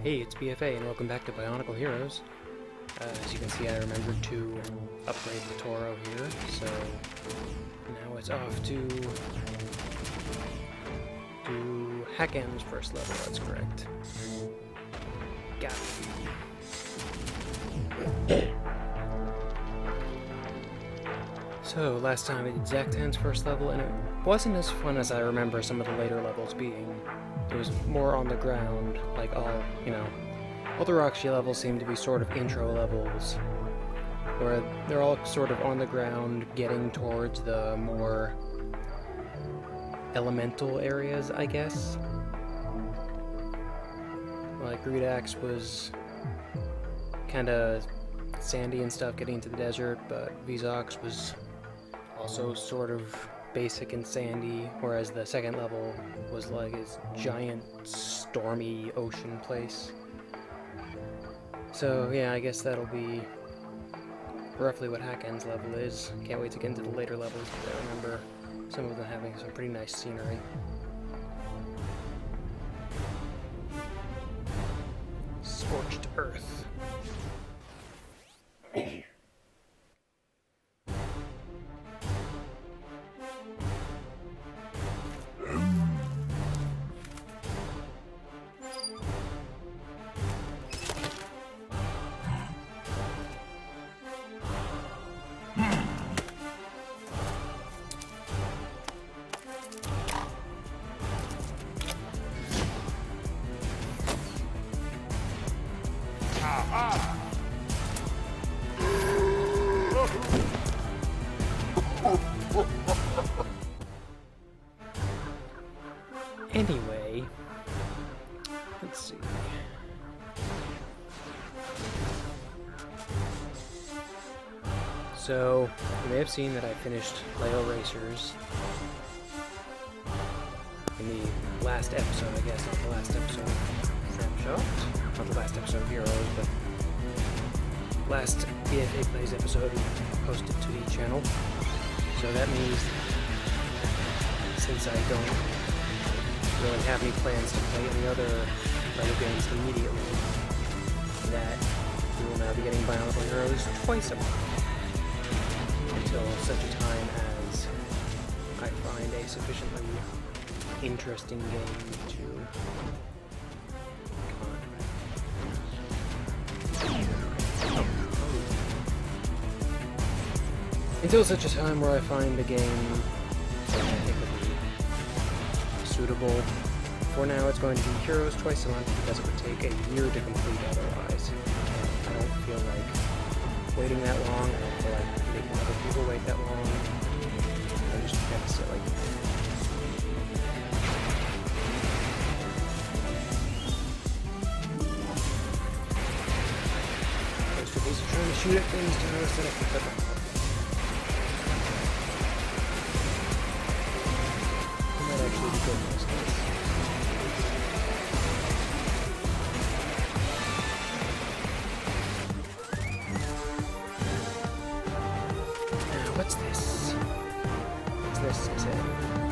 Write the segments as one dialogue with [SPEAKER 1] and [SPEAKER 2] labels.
[SPEAKER 1] Hey, it's BFA, and welcome back to Bionicle Heroes. As you can see, I remembered to upgrade the Toro here, so now it's off to Hackham's first level, that's correct. Got it. So, last time I did Zactan's first level, and it wasn't as fun as I remember some of the later levels being. It was more on the ground, like all the Roxy levels seem to be sort of intro levels, where they're all sort of on the ground, getting towards the more elemental areas, I guess. Like, Greedax was kind of sandy and stuff, getting into the desert, but Vizox was also sort of basic and sandy, whereas the second level was like this giant stormy ocean place. So yeah, I guess that'll be roughly what Hackham's level is. Can't wait to get into the later levels, because I remember some of them having some pretty nice scenery. Scorched Earth. Anyway, let's see. So, you may have seen that I finished Leo Racers in the last episode, I guess, not the last episode of Snapshot, not the last episode of Heroes, but last BFA Plays episode posted to the channel. So that means, since I don't really have any plans to play any other Lego games immediately, that we will now be getting Bionicle Heroes twice a month, until such a time as I find a sufficiently interesting game to... Until such a time where I find a game that I think would be suitable. For now, it's going to be Heroes twice a month because it would take a year to complete otherwise. And I don't feel like waiting that long. I don't feel like making other people wait that long. I just kind of silly. Most of these are trying to shoot at things to notice that I can cut them off. What's this? What's this? Is it?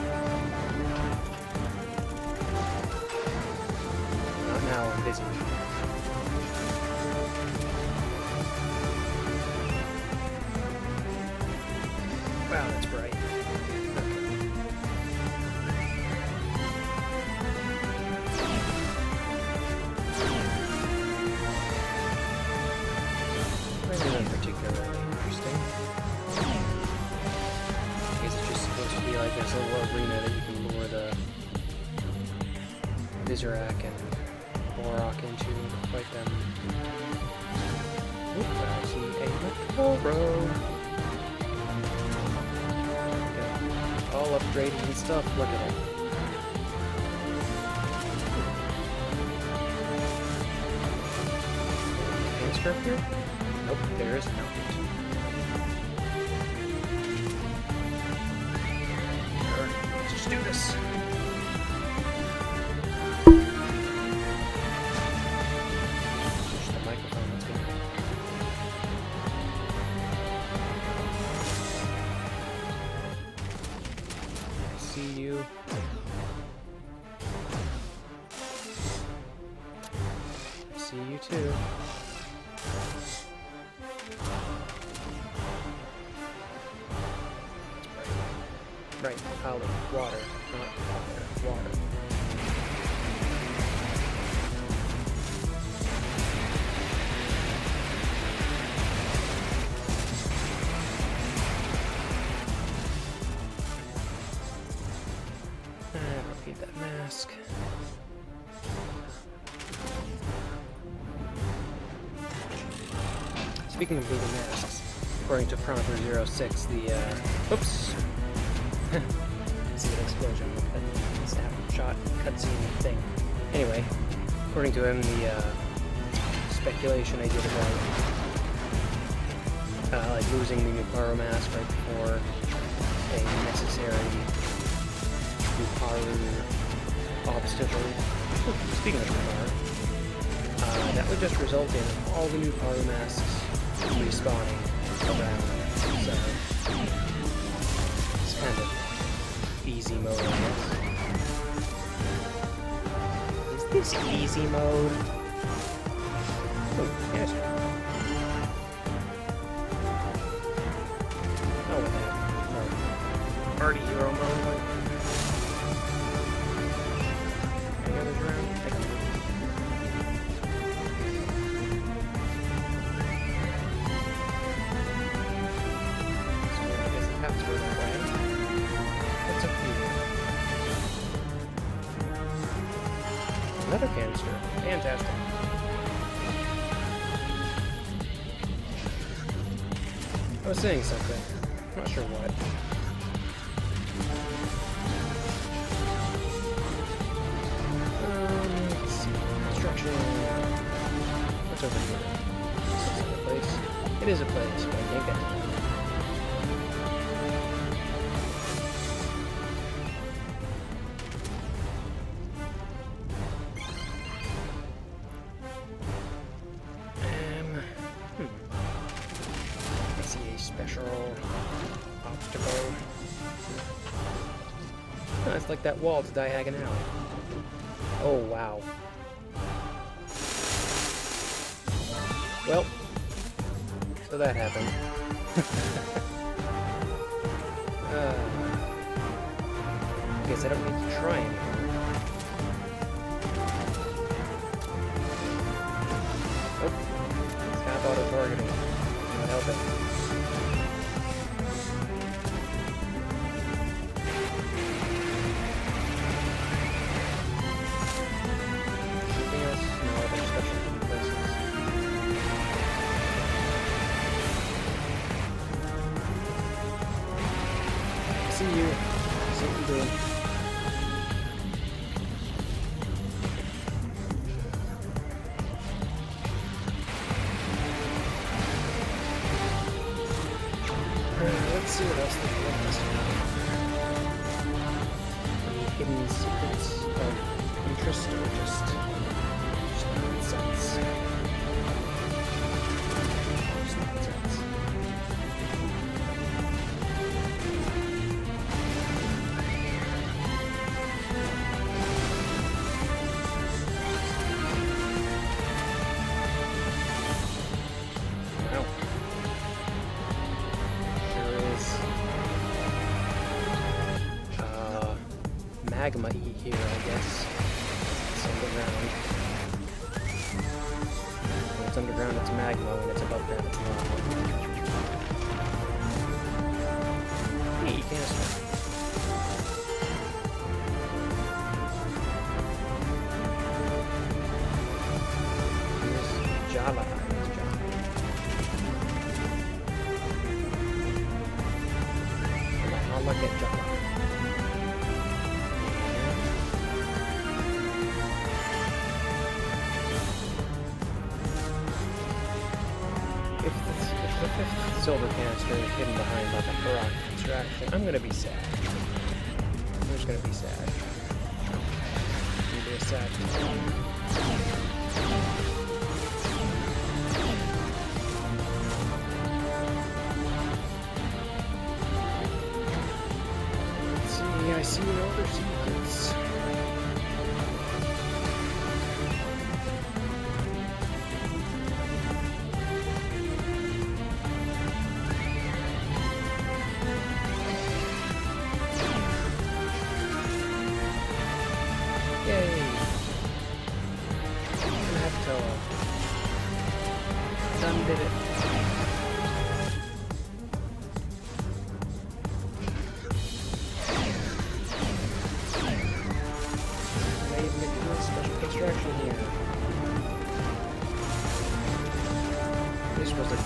[SPEAKER 1] Not now, I'm busy. Wow, that's bright. Not particularly interesting. Like there's a little arena that you can lure the Vizorak and Borak into to fight them. Oop, I see a Toro. Okay. All upgraded and stuff, look at it. Paint script here? Nope, there is no. Let's do this. Push the microphone, that's good. I see you. too. Right, olive, water, not fire, water. Repeat that mask. Speaking of moving masks, according to Chronicler06, the, oops! See that explosion, that snapshot cutscene thing. Anyway, according to him, the, speculation I did about, like, losing the new Pyro mask right before a necessary Lucario obstacle. Speaking of Lucario, that would just result in all the new Pyro masks respawning around, so it's kind of easy mode, I guess. Is this easy mode? Oh, yes. Oh, what the heck? Party hero mode, like. Any others around? I don't know. Another canister. Fantastic. I was saying something. I'm not sure what. Let's see. Construction. What's over here? Is this a place? It is a place, but I can't get to it. Special obstacle. Oh, it's like that wall to Diagon Alley. Oh, wow. Well, so that happened. I guess I don't need to try anymore. Oh, stop auto-targeting. Not helping. See you. See what you're doing. Let's see what else they have. Any hidden secrets of interest or just nonsense? Just nonsense. Magma here, I guess. It's underground. When it's underground, it's magma. When it's above ground, it's lava. Hey, canister. Here's Java. I'll look at Java. If the fifth silver canister is hidden behind like a Farah construction, I'm gonna be sad. I'm just gonna be sad. It'll be a sad Let's see, I see no other secrets.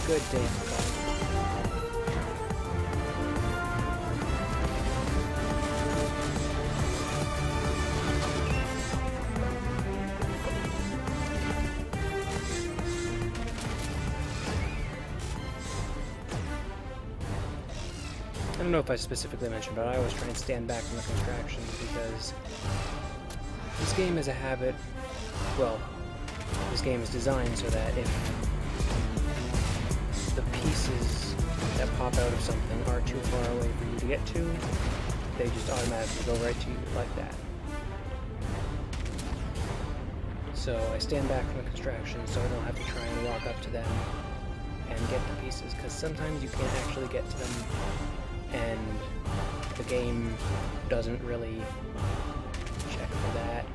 [SPEAKER 1] good day for coffee. I don't know if I specifically mentioned, but I always try and stand back from the contractions because this game is a habit. Well, this game is designed so that if the pieces that pop out of something are too far away for you to get to, they just automatically go right to you like that. So I stand back from the contractions so I don't have to try and walk up to them and get the pieces, because sometimes you can't actually get to them and the game doesn't really check for that.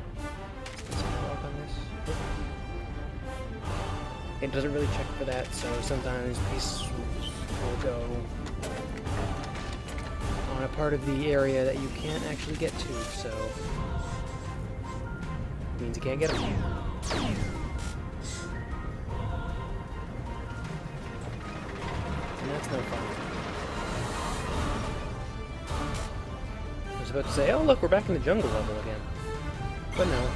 [SPEAKER 1] It doesn't really check for that, so sometimes pieces will go on a part of the area that you can't actually get to, so it means you can't get them. And that's no fun. I was about to say, oh look, we're back in the jungle level again. But no.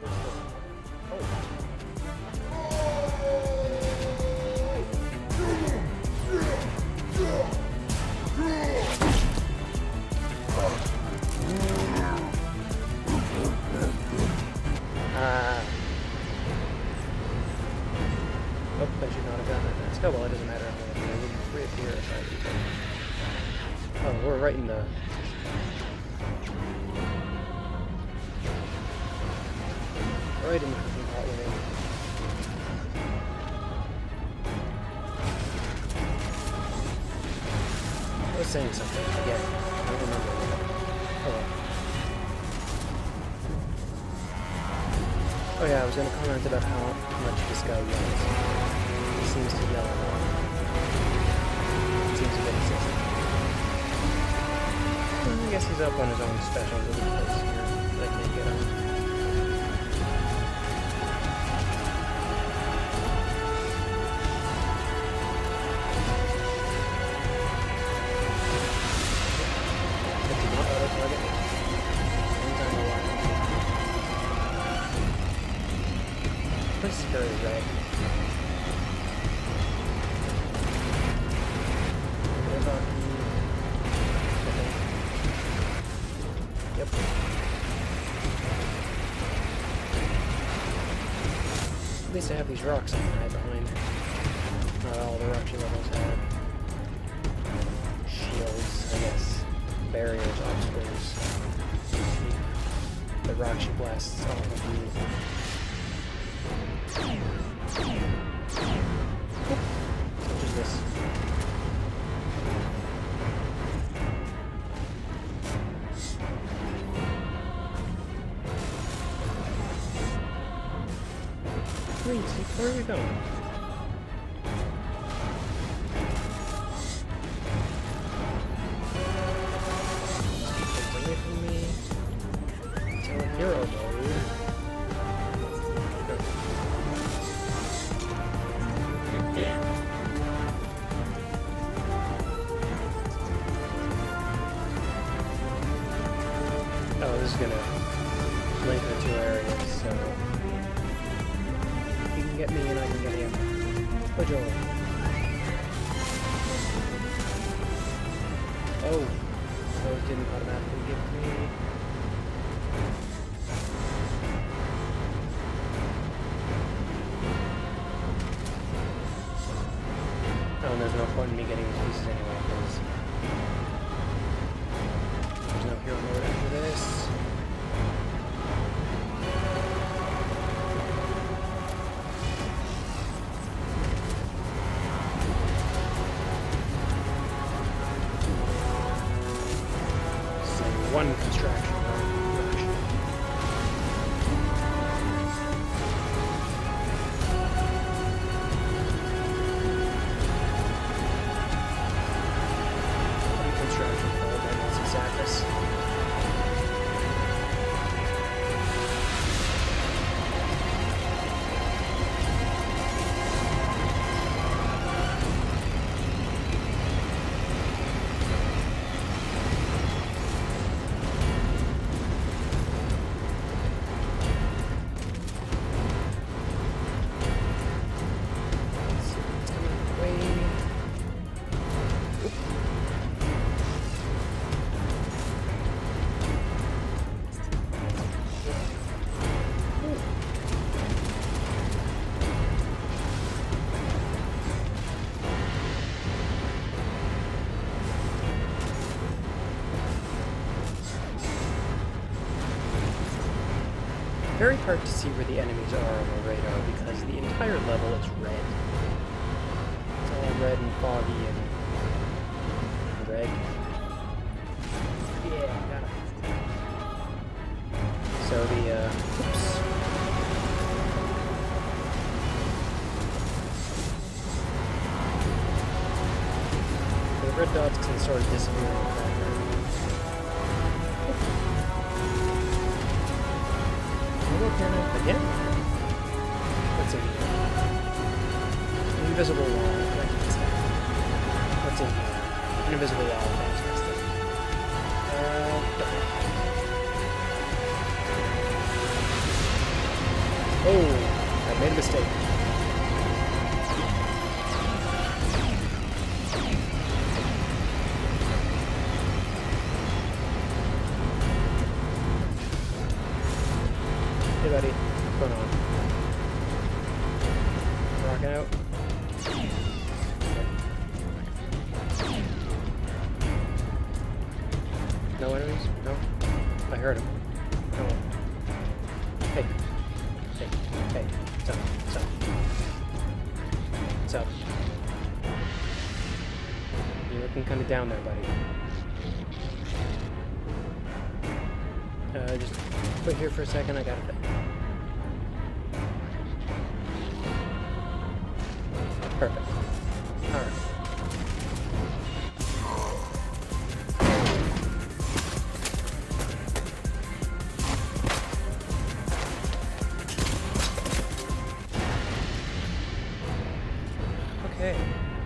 [SPEAKER 1] Oh, I should not have gotten that mask. Oh well, it doesn't matter. I wouldn't reappear if I did. Oh, we're right in the... right in the cooking pot with it. I was saying something again. I don't remember. Oh well. Oh yeah, I was going to comment about how much this guy yells. He seems to yell a lot. He seems a bit excessive. I guess he's up on his own special little place here that I can't get on. But do not auto-target me. Anytime I want. This is very red. Yep. At least I have these rocks I can hide behind. Not all the rocky levels have shields, I guess. Barriers, obstacles. The rock she blasts off of you. What is this? Please, where are we going? Keep away from me. Until hero mode. Oh, this is gonna link the two areas, so he can get me and I can get him. Oh, Joel. Oh, those didn't automatically give me. Oh, and there's no point in me getting these pieces anyway, because there's no hero mode after this. So one construction. very hard to see where the enemies are on the radar because the entire level is red. It's all red and foggy and red. Yeah, got it. So oops. The red dots can sort of disappear in the background. Again? What's in here? Invisible wall. What's in here? An invisible wall. Oh, I made a mistake. Hey buddy, what's going on? Rocking out? No enemies? No? I heard him. No. Hey. Hey. Hey. What's up? What's up? What's up? You're looking kind of down there, buddy. Just wait here for a second, I got a thing. Perfect. Alright. Okay.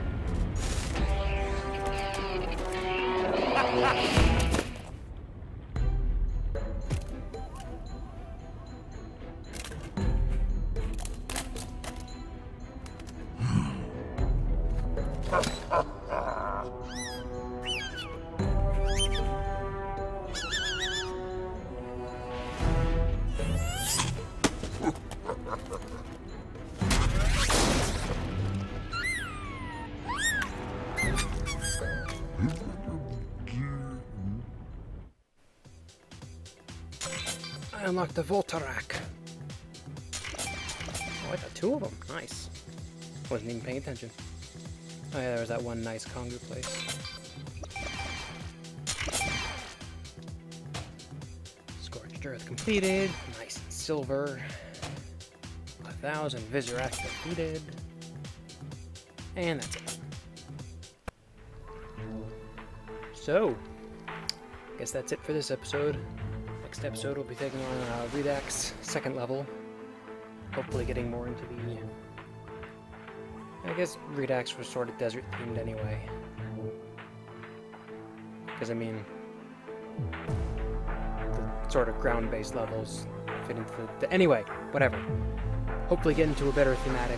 [SPEAKER 1] I unlocked the Voltarak. Oh, I got 2 of them. Nice. Wasn't even paying attention. Oh yeah, there was that one nice Kongu place. Scorched Earth completed. Nice and silver. 1,000 Visorak defeated. And that's it. So, I guess that's it for this episode. Next episode we'll be taking on Redac's 2nd level. Hopefully getting more into the... I guess Redac's was sort of desert themed anyway. Because I mean, the sort of ground-based levels fit into the... Anyway, whatever. Hopefully get into a better thematic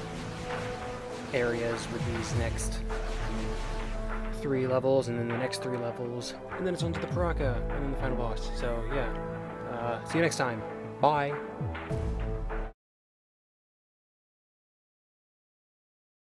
[SPEAKER 1] areas with these next 3 levels, and then the next 3 levels, and then it's on to the Paraka, and then the final boss. So, yeah. See you next time. Bye!